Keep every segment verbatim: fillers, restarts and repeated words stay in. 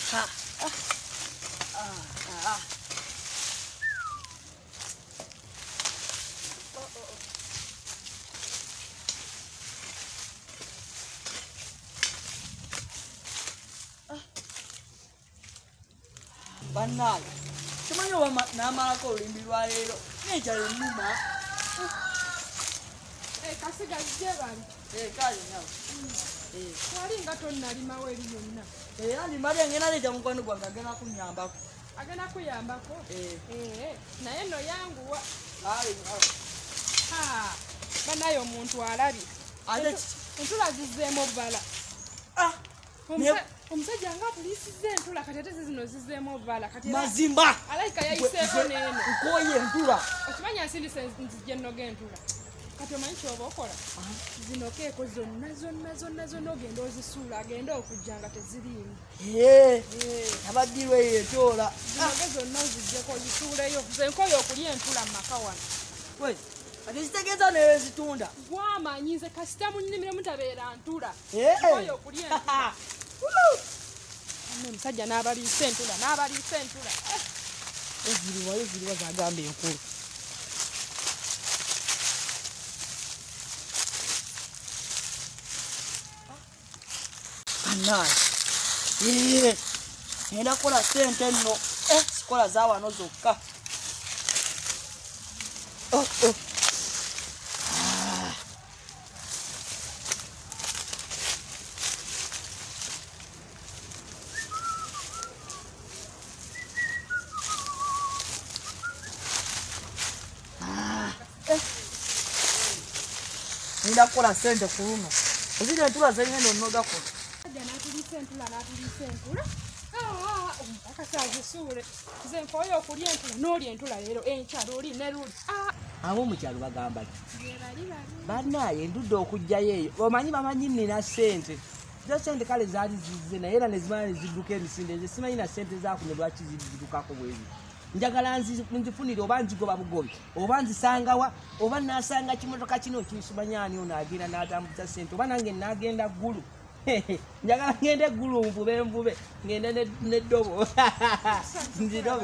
Ha. Ah. Ah. Ah. Oh, oh, oh. Ah. Banal. Simanyi oba n'amalako olumbi lwa leero n'enjala ennuma. Eh, kasiga jje bali. Eh, kale nyawo. Eh, wali nga tonnalimawo eri yonna. Eh, alimali ngena leja mukwano gwange agenda kunnyambako. Agenda kuyambako? Eh. Eh, naye no yanguwa. Ale, ha, banaye omuntu alabi. ate entula zizzeemu bbala. Ah, omusajja nga tuliisizza entula kati ate zino zizzeemu bbala. Kati mazimba. alayika yayiseeko n'eno. Nkoye entula. Okimanyi nsindise nzijja ennoga entula. Kati omanyi kyoba okola? Zinokeeko zonna zonna zonna zonna ogenda ozisuula agenda okujja nga teziriimu. Eh, abaddirwa eyo etoola. Zinoge zonna oziggyeko ozisuuleyo. Nze nkoye okulya entula mu maka wano. We, ate zitegeeza neyo zitunda. Gwamanyi nze kasita mu nnimiro mutabeera ntula. Eh. Nkoye okulya entula. Omusajja n'abaliisa entula n'abaliisa entula. Eziriwa eziriwa zagamba enkulu. Bannaye. Eh, ngenda kukola ssente nno. Eh, sikola za wano zokka. Oh, oh. Ah. Ah. Eh. Ngenda kukola ssente ku luno. Eziri entula zengenda onnoga kuno. N'atuliisa entula n'atuliisa entula. Akasa azisuule. Nze nkoye okulya entula n'olya entula leero enkya luli ne luli. Abo mu kyalo bagamba ki? Bali bali. Bannaye ndudde okujjayo eyo. Omanyi bamanyi nnina ssente. Zo ssente kale zaali zizze naye era ne zimala ne zidduka emisinde. Nze simanyi na ssente zaakuno lwaki ziddukako bwezi. Njagala nzifunire oba nzigoba bugobi oba nzisangawa oba nasanga kimotoka kino kinsimanyaani ono agenda n'atambuza ssente oba nange nagenda ggulu. Njagala ngende eggulu nvube envube ngende neddobo nzirobe.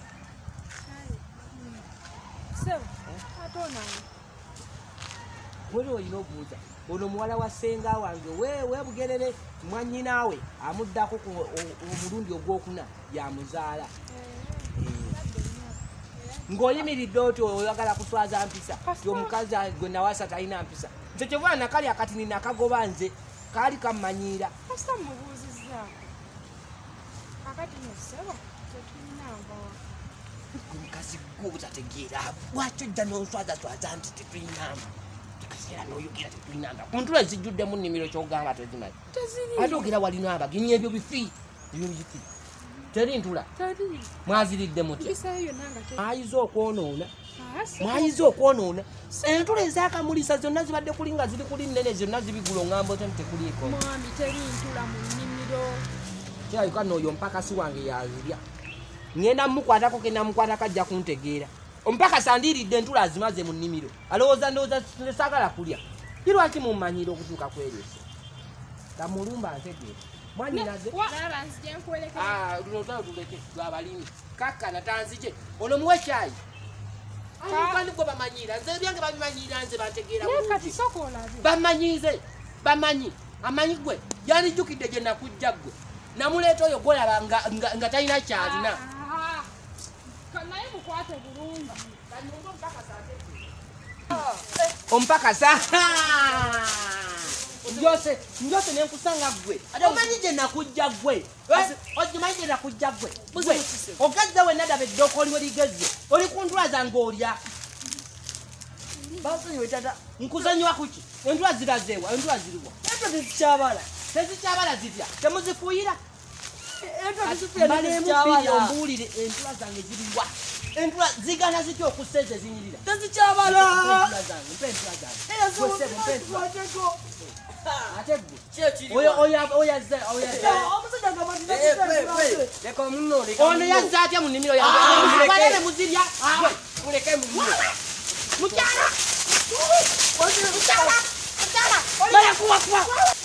Wera olina okubuuza ono muwala wa ssenga wange weebugerere mwannyinaawe amuddako omulundi ogwokuna yamuzaala ng'oyimiridde otyo oyagala kutwaza mpisa omukazi gwe nawasa talina mpisa nze kyovula nakali akatini nakagoba nze kaali kammanyiira. Kasita mubuuzizzaako akati nosebo tetuyinanga omukazi gwe obutategeera lwaki ojja n'onswazaswaza nti tetuyinanga era n'oyogera tetuyinanga ku ntula ezijjuddemu nnimiro kyogamba tezimanyi ate ogera walina abagenyi ebyo bifi ebyo bifi teri ntula mwaziridde muti mwayiza okwonoona mwayiza okwonoona entula ezaakamulisa zonna zibadde kuli nga ziri kuli nnene zonna zibigula oŋŋamba ote tekuliiko mwami teri ntula mu nnimiro kirabika n'oyo mpakasi wange yazirya ŋŋenda mukwatako kenda mukwatako ajja kuntegeera omupakasi andiiridde entula azimaze mu nnimiro alowooza ndowooza saagala kulya kirwaki mummanyiire okutuuka kwereesa kamulumba ntegeera mwanyinaze luno talo tuleke lwabalimi kakkana tanzije ono muwe kyayi kandi gwe bamanyiira nze ebyange babimanyiira nze bantegeera bulungi bamanyize bamanyi amanyi gwe yanijjukidde gye nakujja ggwe namuleeta oyo gwolaba nga talina kyalina omupakasa njose njose nenkusanga gwe omanyi gye nakujja gwe omanyi gye nakujja gwe ogazze we nadaba eddoko oliwe ligezze oli ku ntula zange olya nkuzanyiwa kuki entula zirazeewa entula ziriwa Entula tezikyabala. tezikyabala zirya temuzifuuyira Entula tezikyabala. ombuulire entula zange ziriwa entula zigana zitya okussa ezo ezinyirira tezikyabala. entula zange mpe entula zange ate gwe ono yazze atya mu nnimiro yange muzirya muleke mukyala mukyala mukyala